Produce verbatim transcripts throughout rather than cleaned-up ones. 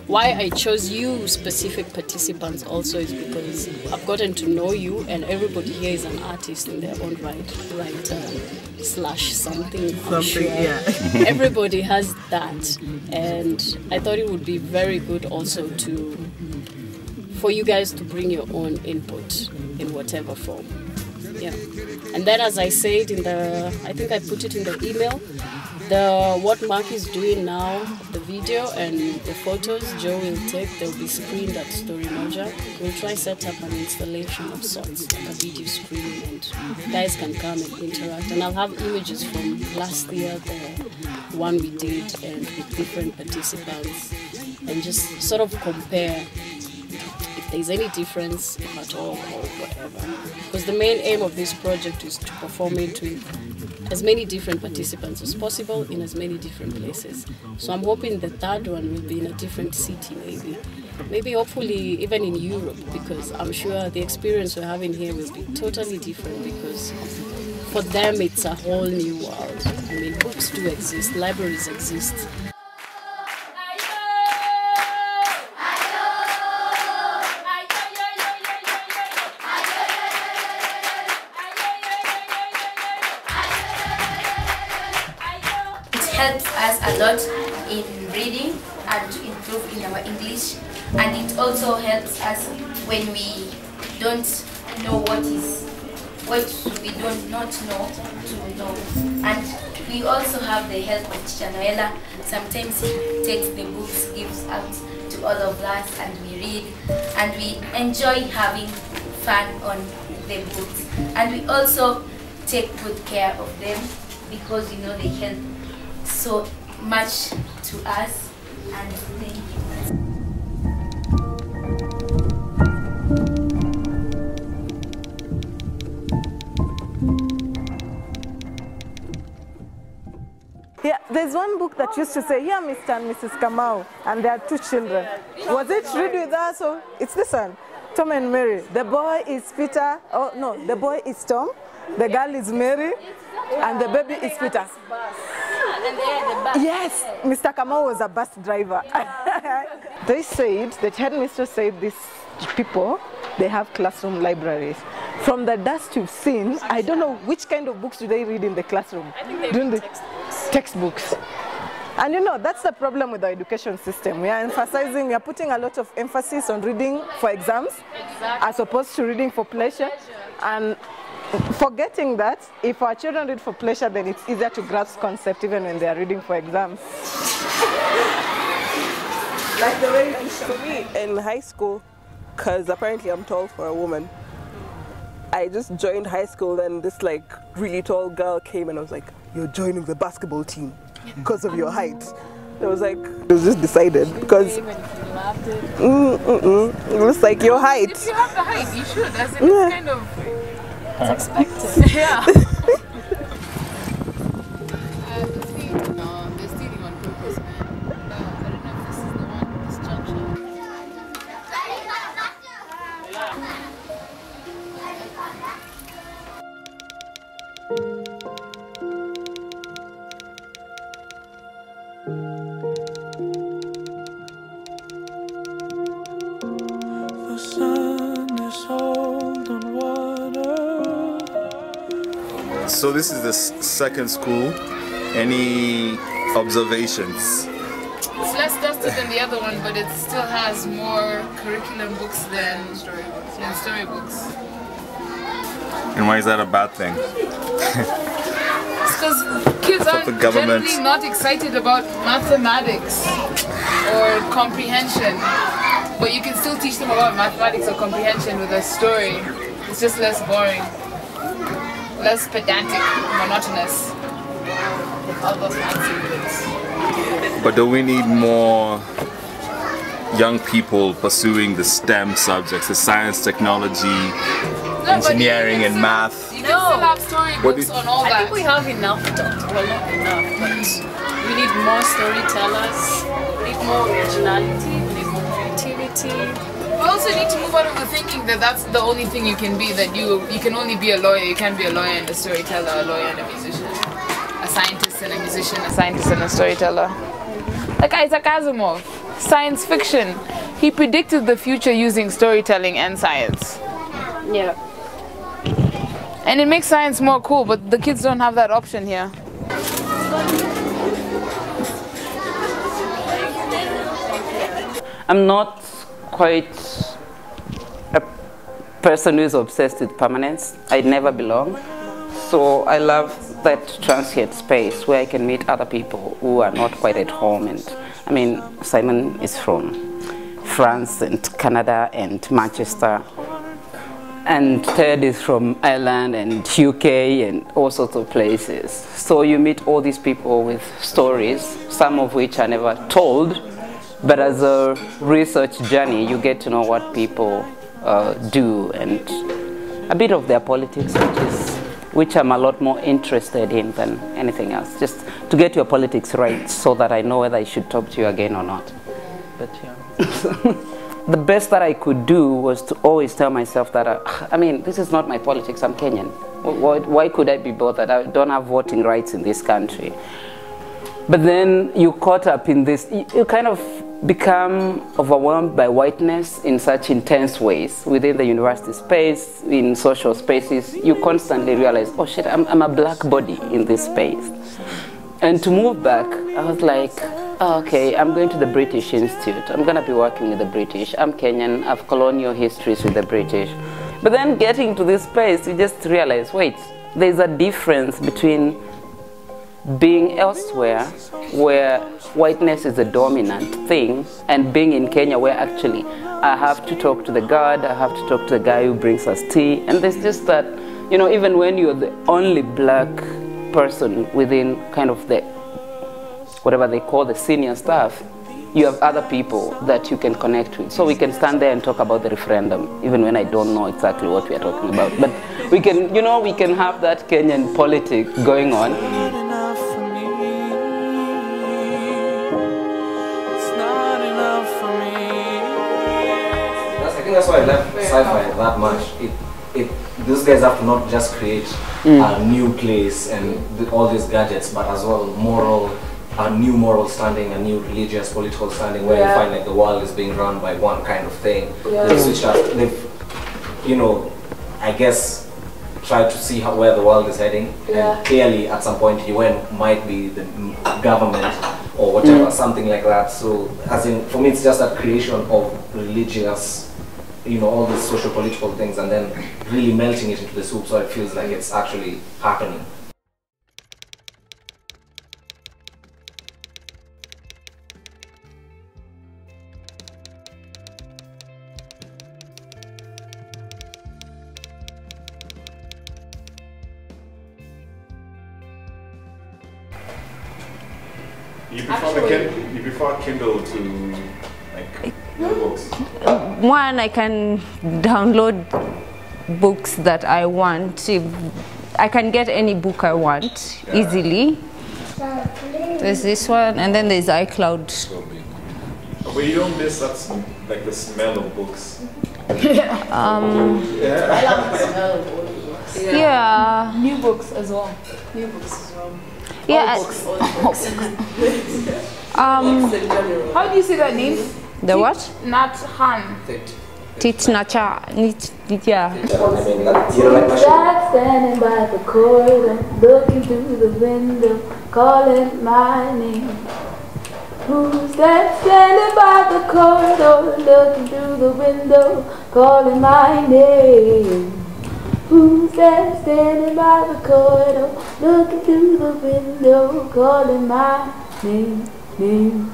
why I chose you specific participants also is because I've gotten to know you, and everybody here is an artist in their own right, right uh, slash something. Something, sure. yeah. Everybody has that, and I thought it would be very good also to for you guys to bring your own input in whatever form. Yeah. And then, as I said in the, I think I put it in the email, the what Mark is doing now, the video and the photos Joe will take, they'll be screened at Story Moja. We'll try set up an installation of sorts, like a video screen, and guys can come and interact. And I'll have images from last year, the one we did, and with different participants, and just sort of compare if there's any difference at all or whatever. Because the main aim of this project is to perform it with as many different participants as possible in as many different places. So I'm hoping the third one will be in a different city maybe. Maybe hopefully even in Europe, because I'm sure the experience we're having here will be totally different, because for them it's a whole new world. I mean, books do exist, libraries exist. Helps us a lot in reading and to improve in our English, and it also helps us when we don't know what is what we don't not know to know. And we also have the help of Teacher Noella. Sometimes he takes the books, gives out to all of us, and we read, and we enjoy having fun on the books. And we also take good care of them, because you know they help so much to us, and thank you. Yeah, there's one book that used to say, here Mister and Missus Kamau, and there are two children. Was it Read With Us? Or it's this one, Tom and Mary. The boy is Peter, oh no, the boy is Tom, the girl is Mary, and the baby is Peter. Yes, Mister Kamau was a bus driver. They said, the headmistress said, these people, they have classroom libraries. From the dust you've seen, I don't know which kind of books do they read in the classroom. I think they During read the textbooks. textbooks. And you know, that's the problem with the education system. We are emphasizing, we are putting a lot of emphasis on reading for exams, Exactly. as opposed to reading for pleasure. And forgetting that if our children read for pleasure, then it's easier to grasp concept even when they are reading for exams. Like the way For me, in high school, because apparently I'm tall for a woman, I just joined high school, and this like really tall girl came and I was like, you're joining the basketball team because of your height. It was like, it was just decided because Even if you loved it. mm, mm, mm, it was like your height. If you have the height, you should. As in, it's kind of It's expected. yeah. Uh, see, no, they're stealing on purpose, man. No, I don't know if this is the one, this junction. The sun is old and water. So this is the s- second school. Any observations? It's less dusty than the other one, but it still has more curriculum books than than storybooks. And why is that a bad thing? It's because kids But aren't the government- generally not excited about mathematics or comprehension. But you can still teach them about mathematics or comprehension with a story. It's just less boring, less pedantic, monotonous. All those fancy words. But do we need more young people pursuing the STEM subjects, the science, technology, No, but engineering, you and can math? still- You can still have What storybooks do- on all I that. think we have enough, though. Well, not enough, but we need more storytellers, we need more originality, we need more creativity. We also need to move out of the thinking that that's the only thing you can be, that you you can only be a lawyer, you can't be a lawyer and a storyteller, a lawyer and a musician, a scientist and a musician, a scientist and a storyteller. Like Isaac Asimov. science fiction. He predicted the future using storytelling and science. Yeah. And it makes science more cool, but the kids don't have that option here. I'm not quite a person who is obsessed with permanence. I never belong. So I love that transient space where I can meet other people who are not quite at home. And I mean, Simon is from France and Canada and Manchester. And Ted is from Ireland and U K and all sorts of places. So you meet all these people with stories, some of which are never told. But as a research journey, you get to know what people uh, do and a bit of their politics, which is which I'm a lot more interested in than anything else. Just to get your politics right, so that I know whether I should talk to you again or not. But yeah. The best that I could do was to always tell myself that, uh, I mean, this is not my politics. I'm Kenyan. Why, why could I be bothered? I don't have voting rights in this country. But then you caught up in this. You, you kind of become overwhelmed by whiteness in such intense ways within the university space, in social spaces. You constantly realize, oh shit, I'm, I'm a black body in this space. And to move back, I was like, oh, okay, I'm going to the British Institute. I'm going to be working with the British. I'm Kenyan. I have colonial histories with the British. But then getting to this space, you just realize, wait, there's a difference between being elsewhere where whiteness is a dominant thing and being in Kenya where actually I have to talk to the guard, I have to talk to the guy who brings us tea, and there's just that, you know, even when you're the only black person within kind of the, whatever they call the senior staff, you have other people that you can connect with. So we can stand there and talk about the referendum, even when I don't know exactly what we are talking about. But we can, you know, we can have that Kenyan politic going on. I think that's why I left sci-fi that much. It, it, these guys have to not just create mm. a new place and the, all these gadgets, but as well moral, a new moral standing, a new religious, political standing, where yeah. you find like the world is being run by one kind of thing. Yeah. They've switched up. They've, you know, I guess, tried to see how, where the world is heading, yeah. and clearly at some point U N might be the government or whatever, mm. something like that. So, as in, for me, it's just that creation of religious, you know, all these social political things, and then really melting it into the soup so it feels like it's actually happening. You prefer, the Kindle, you prefer Kindle to like books? One, I can download books that I want. If I can get any book I want yeah. easily. There's this one, and then there's iCloud. But you don't miss that, like the smell of books. um, yeah. I love the smell of old books. Yeah. yeah. New books as well. New books as well. Yeah. All books, all books. um, How do you say that name? The what? Nat Han. Titnacha. Nit, yeah. Who's that standing by the corridor, looking through the window, calling my name? Who's that standing by the corridor, looking through the window, calling my name? Who's that standing by the corridor, looking through the window, calling my name, name?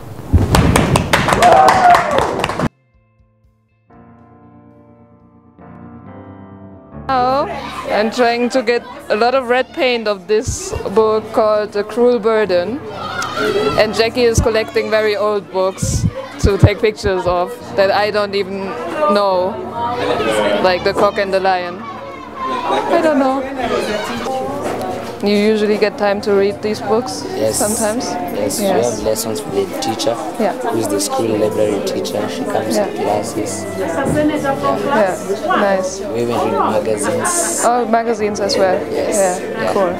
Now I'm trying to get a lot of red paint of this book called The Cruel Burden, and Jackie is collecting very old books to take pictures of that I don't even know, like The Cock and the Lion. I don't know. You usually get time to read these books? Yes. Sometimes? Yes, yes. We have lessons with the teacher, yeah. who is the school library teacher. She comes yeah. to classes. Yeah, nice. We even read magazines. Oh, magazines as well? Yes. Yeah, yeah. Cool.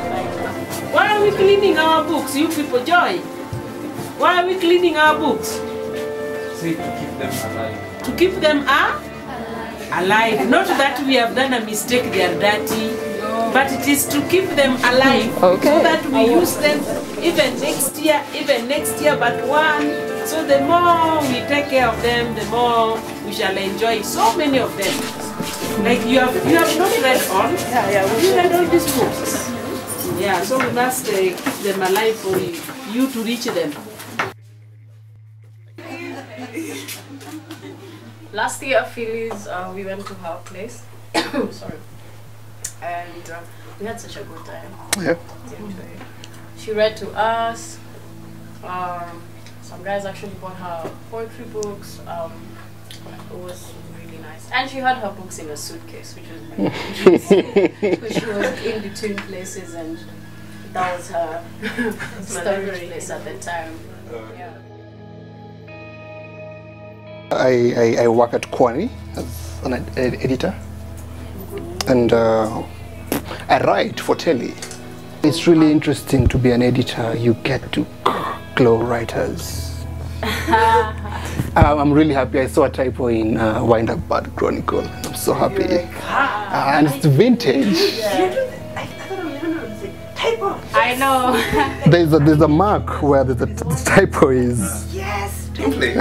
Why are we cleaning our books, you people, Joy? Why are we cleaning our books? Say to keep them alive. To keep them uh, alive. Not that we have done a mistake, they are dirty, but it is to keep them alive. Okay. So that we use them even next year, even next year but one. So the more we take care of them, the more we shall enjoy so many of them. Like you have, you have not read all. Yeah, yeah. We read all these books. Yeah, so we must uh, keep them alive for you, you to reach them. Last year, Phyllis, uh, we went to her place. Sorry. And uh, we had such a good time. Yeah. She read to us. Um, some guys actually bought her poetry books. Um, it was really nice. And she had her books in a suitcase, which was really interesting. Because she was in between places, and that was her storage place at the time. Yeah. I, I, I work at Kwani as an ed editor, and uh, I write for telly. It's really interesting to be an editor. You get to glow writers. I'm really happy. I saw a typo in uh, Wind Up Bad Chronicle. I'm so happy. Uh, and it's vintage. I know. There's a, there's a mark where the, the, the typo is. Yes. Clearly.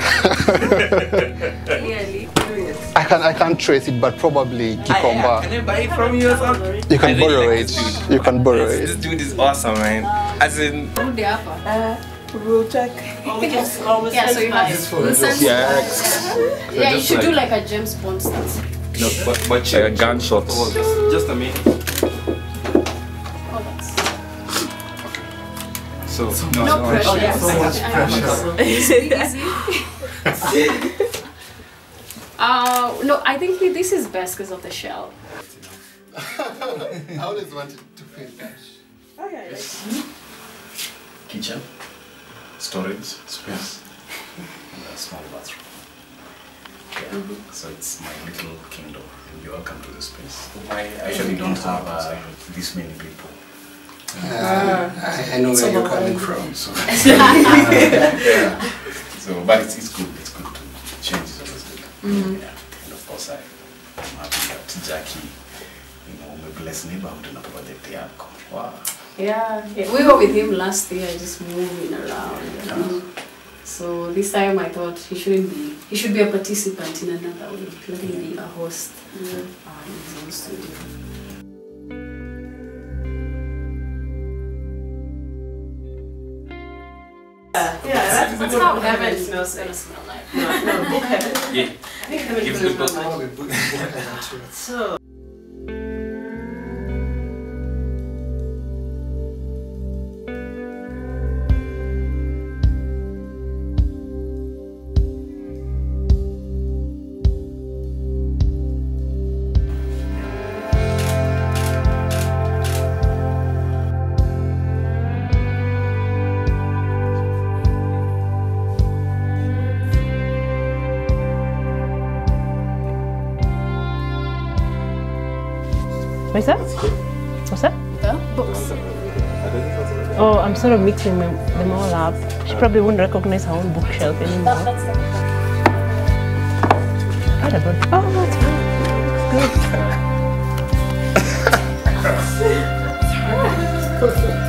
I can I can't trace it, but probably Kikomba. Can I buy it from you or something? You can really borrow like it. You can borrow this, it. This dude is awesome, man. As in. Uh, we'll check. Oh, we just always Yeah, so you have This we'll send yeah. yeah, yeah you just should like- do like a James Bond stance. No, but but Like a gunshot. Oh, just, just a minute. Oh, that's So, no, no, pressure. no, Yes. so much Easy, easy. uh, no, I think this is best because of the shell. I always wanted to feel that. Oh, yeah, yeah. Kitchen, storage space, and a small bathroom. Yeah. Mm-hmm. So it's my little kingdom. You're welcome to this space. I actually don't have uh, this many people. Uh, I, I know where you're coming from. So, yeah. So, but it's, it's good. It's good to change. Is always good. Mm-hmm. Yeah. And of course, I, I'm happy that Jackie, you know, my blessed neighborhood in a project. Yeah. Wow. Yeah, yeah, we were with him last year, just moving around. You know? So this time I thought he shouldn't be. He should be a participant in another way. Let him be a host uh, in his own studio. Yeah, that's, That's how heaven smells gonna smell like. No, no, book heaven. Yeah. I think heaven Gives is me gonna book. smell like. So. What's that? What's that? The books. Oh, I'm sort of mixing them, them all up. She probably wouldn't recognize her own bookshelf anymore. That, that's the What about? Oh, that's fine. Looks good.